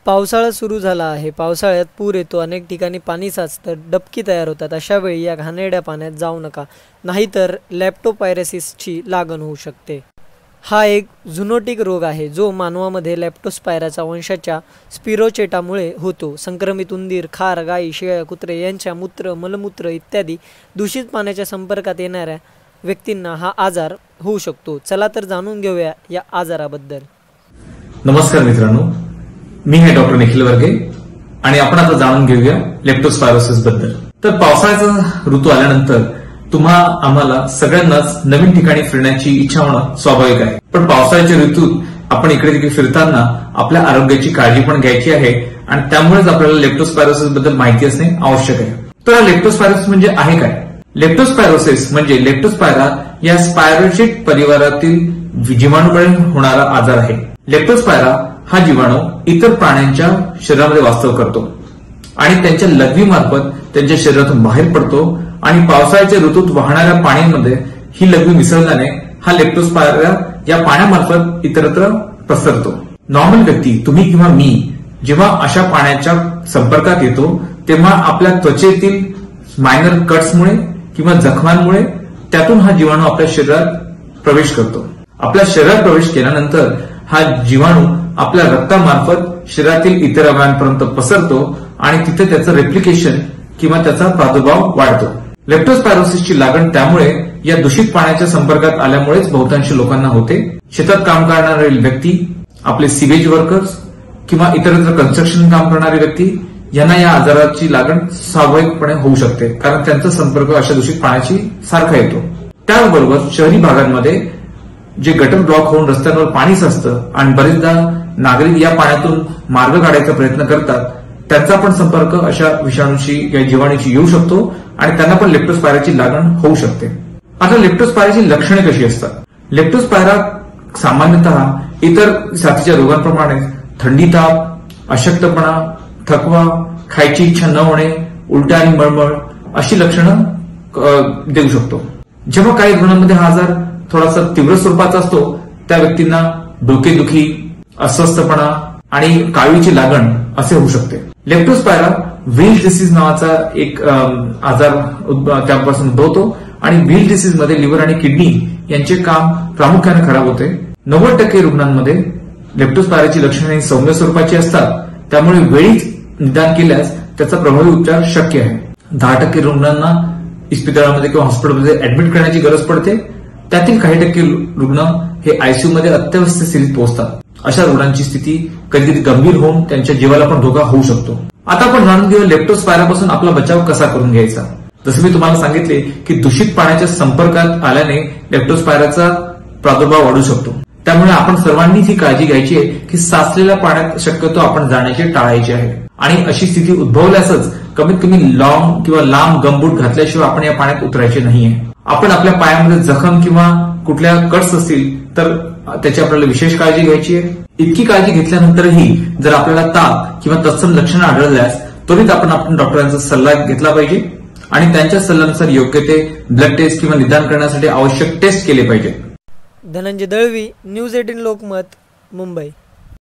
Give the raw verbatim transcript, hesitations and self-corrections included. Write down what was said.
पावसाळा सुरू झाला आहे। पावसाळ्यात पूर येतो, अनेक ठिकाणी पाणी साचतं, डबकी तयार होतात। अशा वेळी या घाणेरड्या पाण्यात जाऊ नका, नाहीतर लेप्टोस्पायरोसिसची लागण होऊ शकते। हा एक झुनोटिक रोग आहे जो मानवामध्ये लेप्टोस्पायराच्या वंशाच्या स्पिरोचेटामुळे होतो। संक्रमित उंदीर, खार, गायी, शेळ्या, कुत्रे यांच्या मूत्र, मलमूत्र इत्यादी दूषित पाण्याच्या संपर्कात येणाऱ्या व्यक्तींना हा आजार होऊ शकतो। चला तर जाणून घेऊया या आजाराबद्दल। नमस्कार मित्रांनो, मी आहे डॉक्टर निखिल वर्गे आणि आपण आता जाणून घेऊया लेप्टोस्पायरोसिस बद्दल। तर पावसाळ्याचा ऋतू आल्यानंतर तुम्हा आम्हाला सगळ्यांनाच नवीन ठिकाणी फिरण्याची इच्छा होणं स्वाभाविक आहे, पण पावसाळ्याच्या ऋतूत आपण इकडे तिकडे फिरताना आपल्या आरोग्याची काळजी पण घ्यायची आहे आणि त्यामुळेच आपल्याला लेप्टोस्पायरोसिस बद्दल माहिती असणे आवश्यक आहे। तर हा लेप्टोस्पायरोसिस म्हणजे आहे काय? लेप्टोस्पायरोसिस म्हणजे लेप्टोस्पायरा या स्पायरोचेट परिवारातील जीवाणूमुळे होणारा आजार आहे। लेप्टोस्पायरा हा जीवाणू इतर प्राण्यांच्या शरीरामध्ये वास्तव करतो आणि त्यांच्या लघवीमार्फत त्यांच्या शरीरातून बाहेर पडतो आणि पावसाळ्याच्या ऋतूत वाहणाऱ्या पाण्यामध्ये ही लघवी मिसळल्याने हा लेप्टोस्पायरा या पाण्यामार्फत इतरत्र पसरतो। नॉर्मल व्यक्ती, तुम्ही किंवा मी, जेव्हा अशा पाण्याच्या संपर्कात येतो तेव्हा आपल्या त्वचेतील मायनर कट्समुळे किंवा जखमांमुळे त्यातून हा जीवाणू आपल्या शरीरात प्रवेश करतो। आपल्या शरीरात प्रवेश केल्यानंतर हा जीवाणू आपल्या रक्तामार्फत शरीरातील इतर अवयवांपर्यंत पसरतो आणि तिथे त्याचं रेप्लिकेशन किंवा त्याचा प्रादुर्भाव वाढतो। लेप्टोस्पायरोसिसची लागण त्यामुळे या दूषित पाण्याच्या संपर्कात आल्यामुळेच बहुतांश लोकांना होते। शेतात काम करणारे व्यक्ती, आपले सिवेज वर्कर्स किंवा इतरत्र कन्स्ट्रक्शन काम करणारे व्यक्ती यांना या आजाराची लागण स्वाभाविकपणे होऊ शकते, कारण त्यांचा संपर्क अशा दूषित पाण्याची सारखा येतो। त्याचबरोबर शहरी भागांमध्ये जे गटर ब्लॉक होऊन रस्त्यांवर पाणी साचतं आणि बरेचदा नागरिक या पाण्यातून मार्ग काढायचा प्रयत्न करतात, त्यांचा पण संपर्क अशा विषाणूशी या जीवाणूशी येऊ शकतो आणि त्यांना पण लेप्टोस्पायराची लागण होऊ शकते। आता लेप्टोस्पायराची लक्षणे कशी असतात? लेप्टोस्पायरा सामान्यतः इतर साथीच्या रोगांप्रमाणे थंडी, ताप, अशक्तपणा, थकवा, खायची इच्छा न होणे, उलट्या आणि मळमळ अशी लक्षणं देऊ शकतो। जेव्हा काही रुग्णांमध्ये हा आजार थोडासा तीव्र स्वरूपाचा असतो त्या व्यक्तींना डोकेदुखी, अस्वस्थपणा आणि काळीची लागण असे होऊ शकते। लेप्टोस्पायरा व्हील डिसीज नावाचा एक आजार त्यापासून उद्भवतो आणि व्हील डिसीज मध्ये लिव्हर आणि किडनी यांचे काम प्रामुख्याने खराब होते। नव्वद टक्के रुग्णांमध्ये लेप्टोस्पायराची लक्षणे सौम्य स्वरूपाची असतात, त्यामुळे वेळीच निदान केल्यास त्याचा प्रभावी उपचार शक्य आहे। दहा टक्के रुग्णांना इस्पितळामध्ये किंवा हॉस्पिटलमध्ये ऍडमिट करण्याची गरज पडते। त्यातील काही टक्के रुग्ण हे आयसीयू मध्ये अत्यवस्थ स्थितीत पोहोचतात। अशा रुग्णांची स्थिती कधी कधी गंभीर होऊन त्यांच्या जीवाला पण धोका होऊ शकतो। आता आपण जाणून घेऊया लेप्टोस्पायरापासून आपला बचाव कसा करून घ्यायचा। जसं मी तुम्हाला सांगितले की दूषित पाण्याच्या संपर्कात आल्याने लेप्टोस्पायराचा प्रादुर्भाव वाढू शकतो, त्यामुळे आपण सर्वांनी ही काळजी घ्यायची आहे की साचलेल्या पाण्यात शक्यतो आपण जाण्याचे टाळायचे आहे आणि अशी स्थिती उद्भवल्यासच कमीत कमी लॉंग किंवा लांब गमबूट घातल्याशिवाय आपण या पाण्यात उतरायचे नाहीये। आपण आपल्या पायामध्ये जखम किंवा कुठल्या कट्स असतील तर त्याची आपल्याला विशेष काळजी घ्यायची आहे। इतकी काळजी घेतल्यानंतरही जर आपल्याला ताप किंवा तत्सम लक्षणं आढळल्यास त्वरित आपण आपण डॉक्टरांचा सल्ला घेतला पाहिजे आणि त्यांच्या सल्ल्यानुसार योग्य ते ब्लड टेस्ट किंवा निदान करण्यासाठी आवश्यक टेस्ट केले पाहिजे। धनंजय दळवी, न्यूज अठरा लोकमत, मुंबई।